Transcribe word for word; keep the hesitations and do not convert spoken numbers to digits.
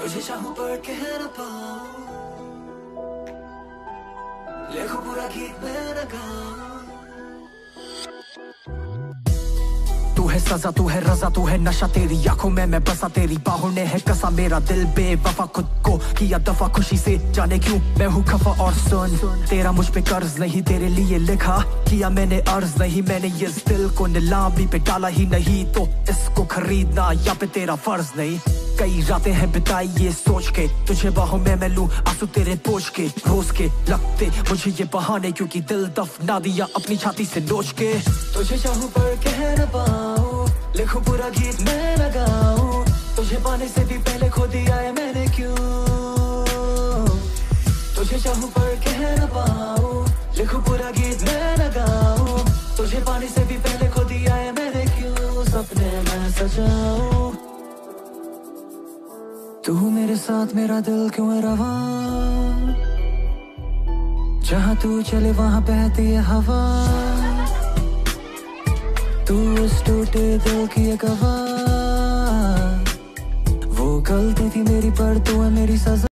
तुझे चाहूं पर कह न पाऊं, लिखूं पूरा गीत मैं न गाऊं। तू है सजा, तू है रजा, तू है नशा, तेरी आंखों में मैं बसा, तेरी बाहों ने है कसा मेरा दिल बेवफा, खुद को किया दफा खुशी से, जाने क्यों मैं हूँ खफा। और सुन, तेरा मुझ पे कर्ज नहीं, तेरे लिए लिखा किया मैंने अर्ज नहीं, मैंने ये दिल को नीलामी पे डाला ही नहीं, तो इसको खरीदना या पे तेरा फर्ज नहीं। कई रातें हैं बिताई ये सोच के, तुझे बाहों में मैं लूं आंसू तेरे पोंछ के, रोज के लगते मुझे ये बहाने, क्योंकि दिल दफना दिया अपनी छाती से नोच के। तुझे चाहूं पर कह न पाऊं, लिखूं पूरा गीत मैं न गाऊं, तुझे पाने से भी पहले खो दिया है मैंने क्यों। तुझे चाहूं पर कह न पाऊं, लिखूं पूरा गीत मैं न गाऊं, तुझे पाने से भी पहले खो दिया है मैंने क्यों। सपने मैं सजाऊं, तू मेरे साथ मेरा दिल क्यों है रवा, जहाँ तू चले वहाँ बहती है हवा, तू इस टूटे दिल की एक गवाह, वो गलती थी मेरी पर तू है मेरी सजा।